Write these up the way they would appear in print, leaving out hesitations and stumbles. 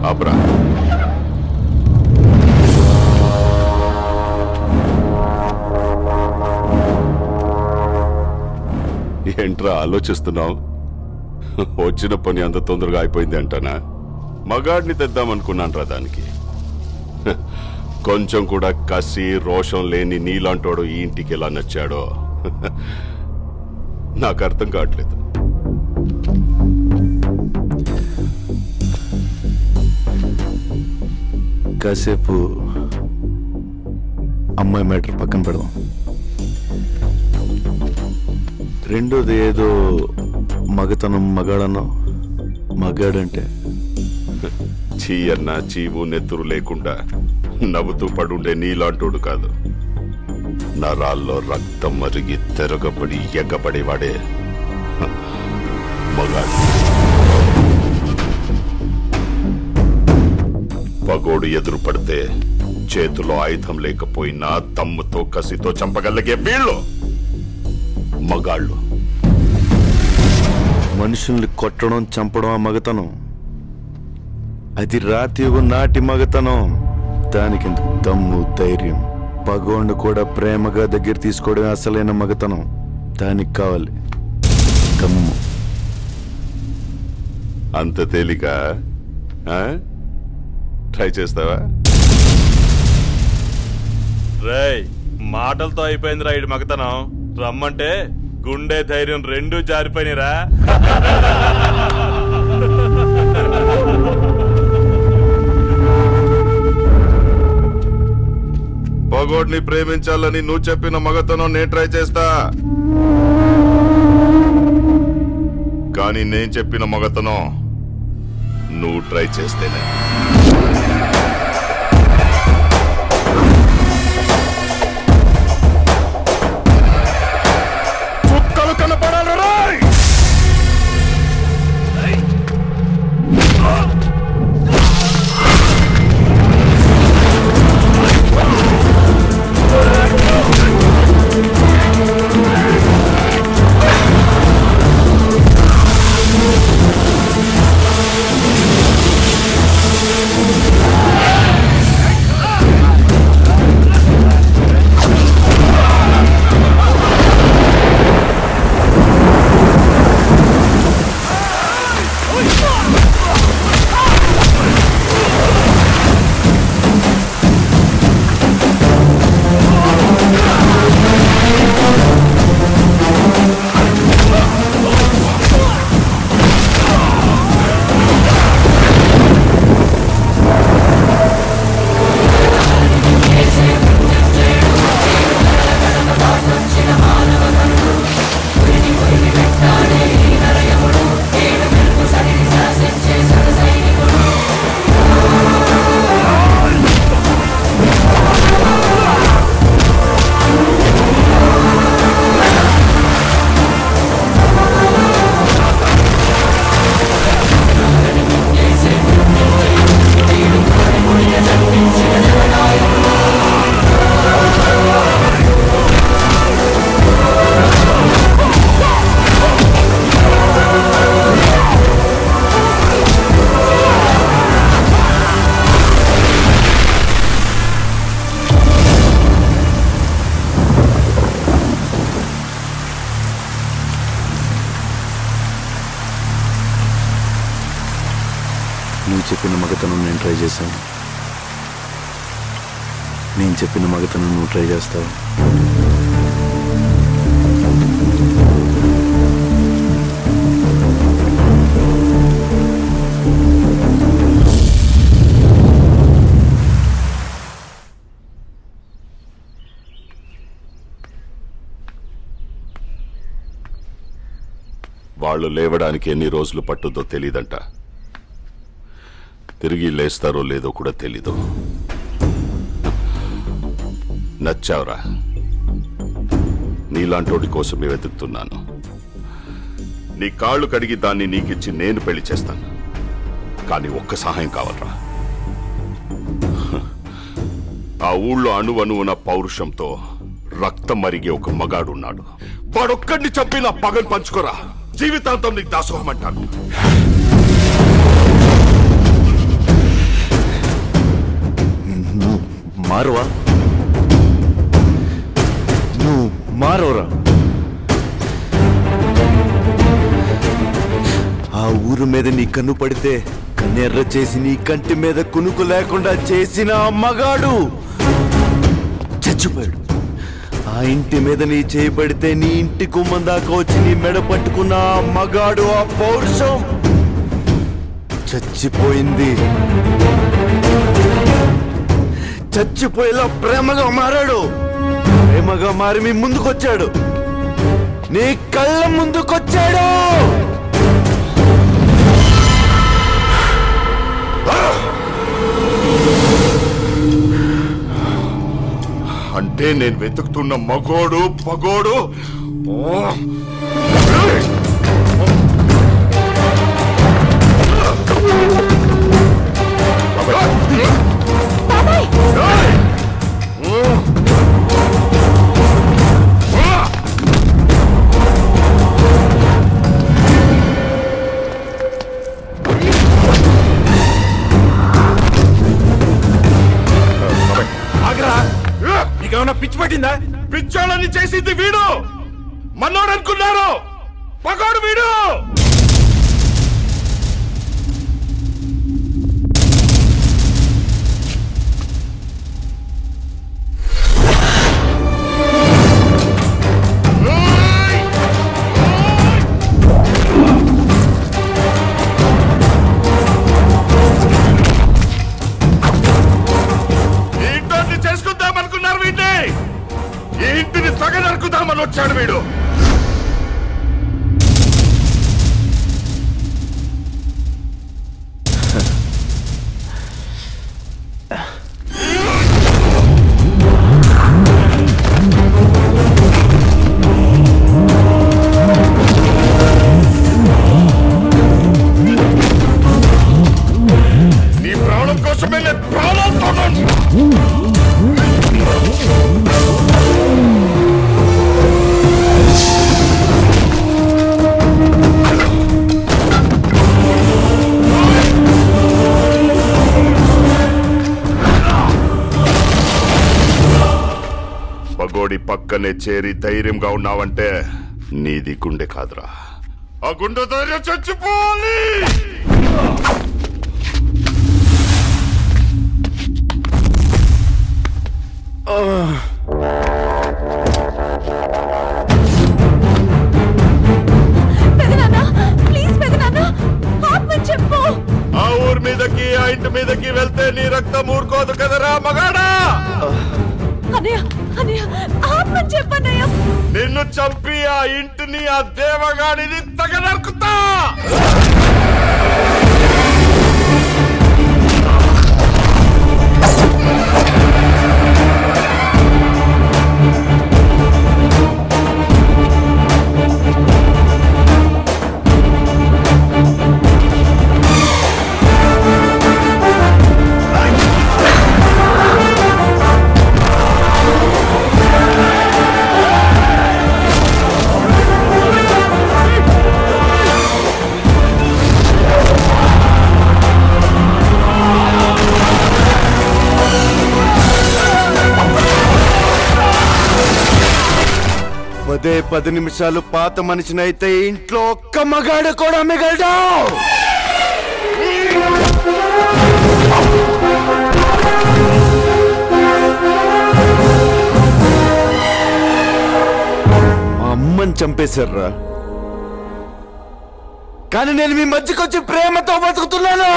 ఆబ్రా. ఏంట్రా ఆలోచిస్తున్నావు? వచ్చిన పని అంత తొందరగా అయిపోయింది అంటానా? మగాడిని తెద్దామనుకున్నాను రా దానికి. కొంచెం కూడా కసి రోషం లేని నీలాంటోడు ఈ ఇంటికి ఎలా నచ్చాడో నాకు అర్థం కావట్లేదు. కాసేపు అమ్మాయి మ్యాటర్ పక్కన పెడదాం. రెండోది ఏదో మగతనం మగాడన్నా. మగాడంటే చీ అన్నా చీవు నెత్తురు లేకుండా నవ్వుతూ పడుండే నీలాంటోడు కాదు. నరాల్లో రక్తం మరిగి తెరగబడి ఎగ్గబడేవాడే మగాడు. పగోడు ఎదురు పడితే చేతిలో ఆయుధం లేకపోయినా దమ్ముతో కసితో చంపగలిగే వీళ్ళు మగాళ్ళు. మనుషుల్ని కొట్టడం చంపడం ఆ మగతనం. అది రాతి నాటి మగతనం. దానికెందుకు దమ్ము ధైర్యం? పగోండు కూడా ప్రేమగా దగ్గర తీసుకోవడమే అసలైన మగతనం. దానికి కావాలి దమ్ము. అంత తేలిక? ట్రై చేస్తావా? రేయ్, మాటలతో అయిపోయింది రా ఇటు మగతనం. రమ్మంటే గుండె ధైర్యం రెండూ జారిపోయినరా. పగోడ్ని ప్రేమించాలని నువ్వు చెప్పిన మగతనం నేను ట్రై చేస్తా. కానీ నేను చెప్పిన మగతనం నువ్వు ట్రై చేస్తేనే. చుక్కలు కనపడాలి రాయ్. నువ్వు చెప్పిన మగతనం నేను ట్రై చేశాను. నేను చెప్పిన మగతనం నువ్వు ట్రై చేస్తావు. వాళ్ళు లేవడానికి ఎన్ని రోజులు పట్టుద్దో తెలీదంట. తిరిగి లేస్తారో లేదో కూడా తెలీదు. నచ్చావురా. నీలాంటోడి కోసమే వెతుకుతున్నాను. నీ కాళ్ళు కడిగి దాన్ని నీకిచ్చి నేను పెళ్లి చేస్తాను. కానీ ఒక్క సహాయం కావాలరా. ఆ ఊళ్ళో అణువణువున పౌరుషంతో రక్తం మరిగే ఒక మగాడున్నాడు. వాడొక్కడిని చంపి నా పగను పంచుకోరా. జీవితాంతం నీకు దాసోహం అంటాను. మారువా? నువ్వు మారవరా? ఆ ఊరు మీద నీ కన్ను పడితే కన్నెర్ర చేసి నీ కంటి మీద కునుకు లేకుండా చేసిన ఆ మగాడు చచ్చిపోయాడు. ఆ ఇంటి మీద నీ చేయి పడితే నీ ఇంటి గుమ్మం దాకా వచ్చి నీ మెడ పట్టుకున్న ఆ మగాడు, ఆ పౌరుషం చచ్చిపోయింది. చచ్చిపోయేలా ప్రేమగా మారాడు. ప్రేమగా మారి మీ ముందుకొచ్చాడు, నీ కళ్ళ ముందుకొచ్చాడు. అంటే నేను వెతుకుతున్న మగోడు పగోడు నీకేమన్నా పిచ్చి పట్టిందా? పిచ్చోళ్ళని చేసింది వీడు. మనోడు అనుకున్నారు, పగోడు వీడు. చేసుకుందామనుకున్నారు వీడిని. ఈ ఇంటిని సగ నరుకుదామని వచ్చాడు వీడు. నీ ప్రాణం కోసమే నేను ప్రాణాలతో పగోడి పక్కనే చేరి ధైర్యంగా ఉన్నావంటే నీది గుండె కాదురా. ఆ గుండె ధైర్యం చచ్చిపోవాలి. ఆ ఊరి మీదకి ఆ ఇంటి మీదకి వెళ్తే నీ రక్తం ఊరుకోదు కదరా మగాడా. నిన్ను చంపి ఆ ఇంటిని ఆ దేవగాడిని తగ నరుకుతా. పదే 10 నిమిషాలు పాత మనిషినైతే ఇంట్లో ఒక్క మగాడు కూడా మిగలడు. మా అమ్మని చంపేశారా, కానీ నేను మీ మధ్యకొచ్చి ప్రేమతో బతుకుతున్నాను.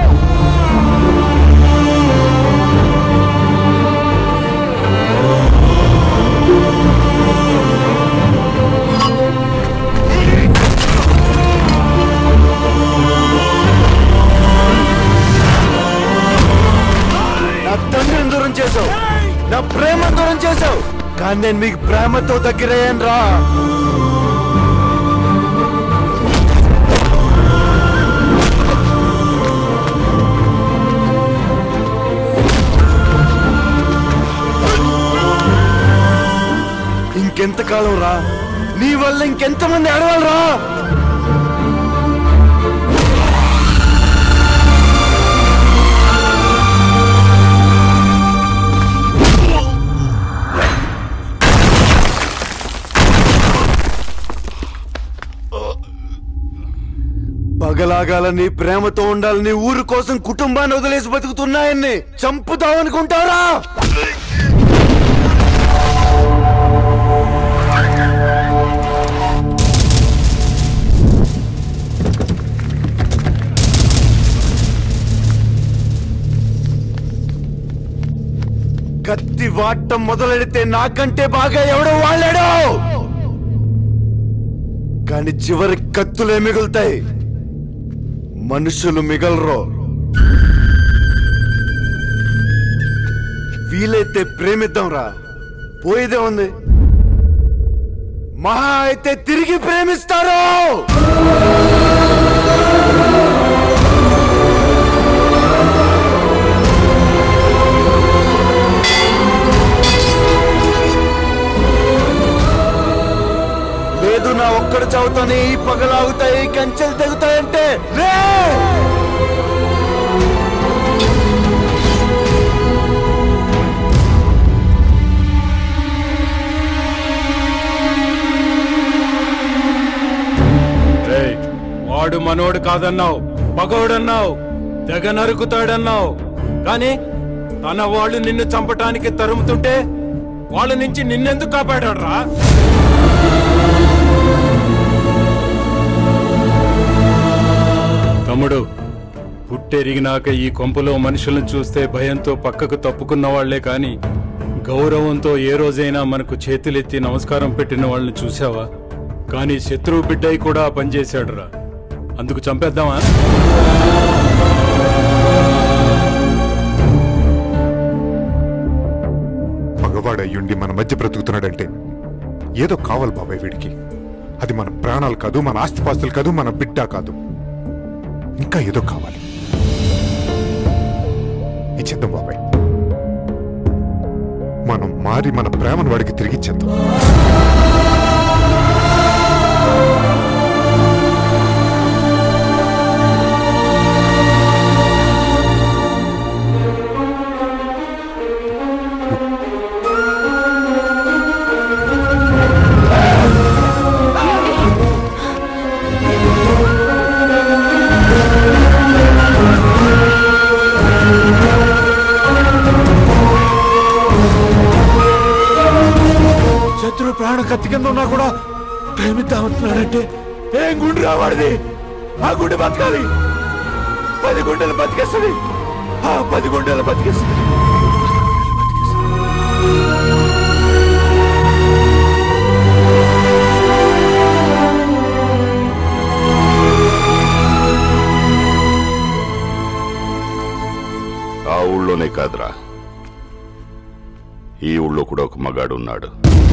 తండ్రిని దూరం చేసావు, నా ప్రేమ దూరం చేసావు, కానీ నేను మీకు ప్రేమతో దగ్గరయ్యాను రా. ఇంకెంతకాలం రా? నీ వల్ల ఇంకెంతమంది ఆడవాళ్ళు రా? పగలాగాలని ప్రేమతో ఉండాలని ఊరు కోసం కుటుంబాన్ని వదిలేసి బతుకుతున్నాయన్ని చంపుతావనుకుంటారా? కత్తి వాడటం మొదలెడితే నాకంటే బాగా ఎవడో వాళ్ళాడు. కాని చివరి కత్తులే మిగులుతాయి, మనుషులు మిగలరు. వీలైతే ప్రేమిద్దాంరా, పోయేదే ఉంది. మహా అయితే తిరిగి ప్రేమిస్తారు. లేదు నా ఒక్కడు చదువుతానే ఈ పగలాగుతాయి, కంచెలు తెగుతాయంటే లే. వాడు మనోడు కాదన్నావు, పగోడన్నావు, తెగ నరుకుతాడన్నావు. కానీ తన వాళ్ళు నిన్ను చంపటానికి తరుముతుంటే వాళ్ళ నుంచి నిన్నెందుకు కాపాడాడ్రా? తమ్ముడు, పుట్టెరిగినాక ఈ కొంపలో మనుషులను చూస్తే భయంతో పక్కకు తప్పుకున్న వాళ్లే కాని గౌరవంతో ఏ రోజైనా మనకు చేతులెత్తి నమస్కారం పెట్టిన వాళ్ళని చూసావా? కానీ శత్రువు బిడ్డయి కూడా పనిచేశాడురా. అందుకు చంపేద్దామా? మగవాడయ్యుండి మన మధ్య బ్రతుకుతున్నాడంటే ఏదో కావాలి బాబాయ్ వీడికి. అది మన ప్రాణాలు కాదు, మన ఆస్తిపాస్తులు కాదు, మన బిడ్డ కాదు, ఇంకా ఏదో కావాలి. ఇచ్చేద్దాం బాబాయ్, మనం మారి మన ప్రేమను వాడికి తిరిగిచ్చేద్దాం. శత్రు ప్రాణ కత్తి కింద ఉన్నా కూడా ప్రేమిద్దామంటున్నాడంటే ఏం గుండె రావాడిది? ఆ గుండె బతకాలి, 10 గుండెలు బతికేస్తుంది. ఆ 10 గుండెలు బతికేస్తుంది. ఆ ఊళ్ళోనే కాదురా, ఈ ఊళ్ళో కూడా ఒక మగాడు ఉన్నాడు.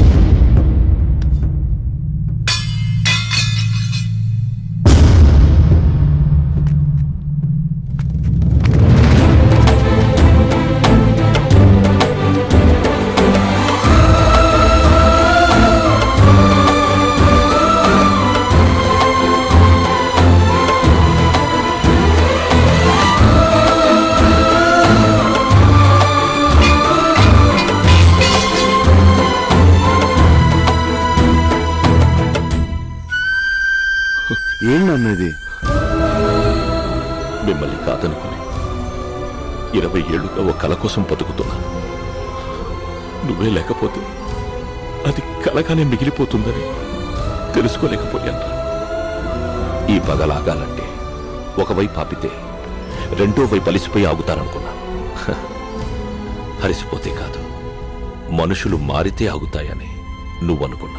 ఏంటన్నది? మిమ్మల్ని కాదనుకుని 20 ఏళ్లుగా ఒక కల కోసం బతుకుతున్నాను. నువ్వే లేకపోతే అది కలగానే మిగిలిపోతుందని తెలుసుకోలేకపోయాను. ఈ పగలాగాలంటే ఒకవైపు ఆపితే రెండో వైపు అలిసిపోయి ఆగుతారనుకున్నాను. అలిసిపోతే కాదు, మనుషులు మారితే ఆగుతాయని నువ్వనుకున్నావు.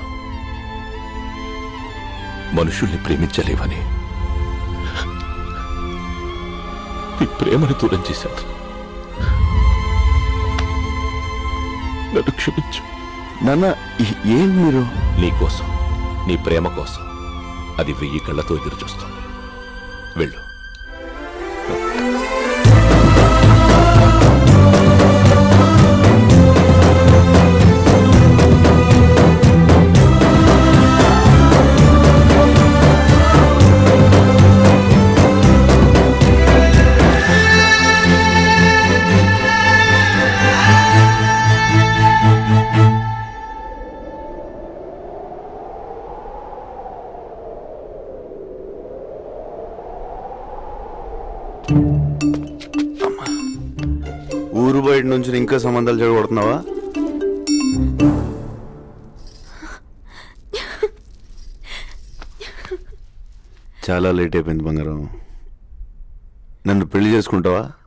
మనుషుల్ని ప్రేమించలేవని నీ ప్రేమను దూరం చేశారు. నన్ను క్షమించు నాన్న. ఏం మీరు? నీకోసం, నీ ప్రేమ కోసం అది 1000 కళ్ళతో ఎదురు చూస్తుంది. వెళ్ళు. ఊరు బయట నుంచి ఇంకా సంబంధాలు చెడగొడుతున్నావా? చాలా లేట్ అయిపోయింది బంగారం. నన్ను పెళ్లి చేసుకుంటావా?